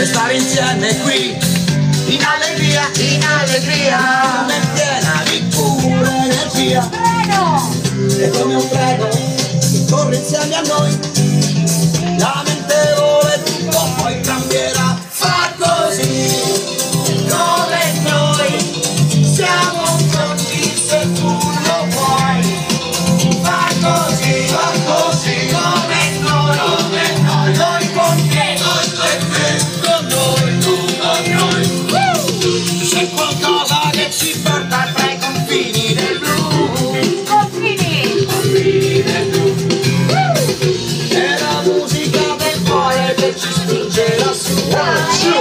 stare insieme qui, in allegria, come piena di pura energia. E come un treno che corre insieme a noi, lamentevole tutto poi cambierà. Fa così come noi, siamo pronti se tu lo vuoi. Fa così come noi, noi con te, con noi, tu con noi. C'è qualcosa che ci porta tra i confini del blu. Confini del blu. È la musica del cuore che ci spinge lassù.